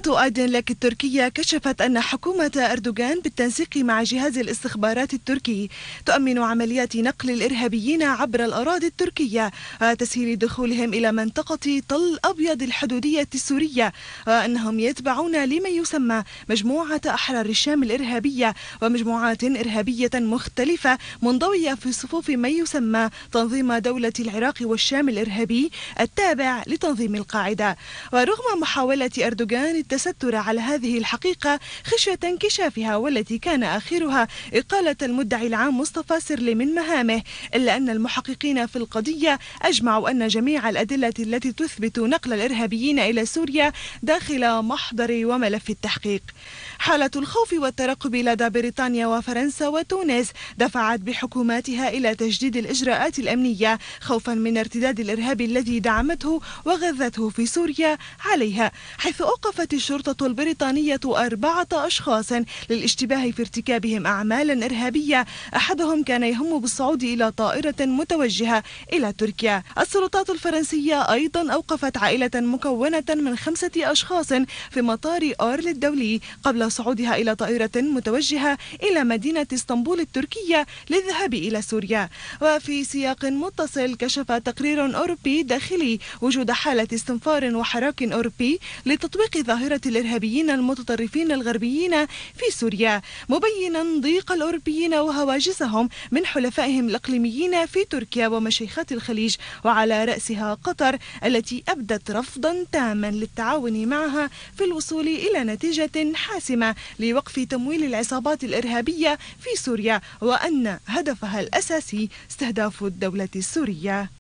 منصة أيدنلك التركية كشفت أن حكومة أردوغان بالتنسيق مع جهاز الاستخبارات التركي تؤمن عمليات نقل الإرهابيين عبر الأراضي التركية وتسهيل دخولهم إلى منطقة طل أبيض الحدودية السورية، وأنهم يتبعون لما يسمى مجموعة أحرار الشام الإرهابية ومجموعات إرهابية مختلفة منضوية في صفوف ما يسمى تنظيم دولة العراق والشام الإرهابي التابع لتنظيم القاعدة. ورغم محاولة أردوغان التستر على هذه الحقيقة خشية انكشافها والتي كان آخرها إقالة المدعي العام مصطفى سرلي من مهامه، إلا أن المحققين في القضية أجمعوا أن جميع الأدلة التي تثبت نقل الإرهابيين إلى سوريا داخل محضر وملف التحقيق. حالة الخوف والترقب لدى بريطانيا وفرنسا وتونس دفعت بحكوماتها إلى تجديد الإجراءات الأمنية خوفا من ارتداد الإرهاب الذي دعمته وغذته في سوريا عليها، حيث أوقفت الشرطة البريطانية 4 أشخاص للاشتباه في ارتكابهم أعمالا إرهابية، أحدهم كان يهم بالصعود إلى طائرة متوجهة إلى تركيا. السلطات الفرنسية أيضا أوقفت عائلة مكونة من 5 أشخاص في مطار أورل الدولي قبل صعودها إلى طائرة متوجهة إلى مدينة اسطنبول التركية للذهاب إلى سوريا. وفي سياق متصل كشف تقرير أوروبي داخلي وجود حالة استنفار وحراك أوروبي لتطبيق ظاهرة الإرهابيين المتطرفين الغربيين في سوريا، مبينا ضيق الأوروبيين وهواجسهم من حلفائهم الإقليميين في تركيا ومشيخات الخليج، وعلى رأسها قطر التي أبدت رفضا تاما للتعاون معها في الوصول إلى نتيجة حاسمة لوقف تمويل العصابات الإرهابية في سوريا، وأن هدفها الأساسي استهداف الدولة السورية.